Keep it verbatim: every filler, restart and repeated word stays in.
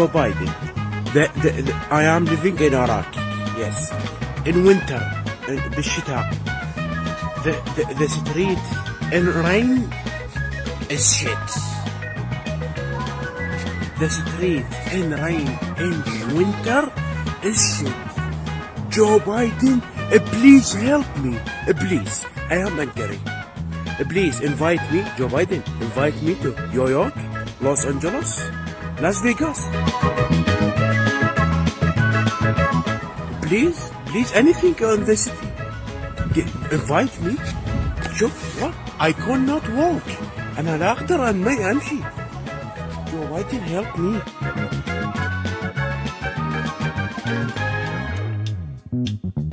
Joe Biden. The, the, the, I am living in Iraq. Yes. In winter. In بالشتاء. The, the, the street in rain is shit. The street in rain in winter is shit. Joe Biden, uh, please help me. Uh, please. I am angry. Uh, please invite me, Joe Biden, invite me to New York, Los Angeles, Las Vegas. Please, please, anything on the city. Get, invite me. شوف what? I cannot walk. أنا لا أقدر أن ما أمشي. Joe Biden help me.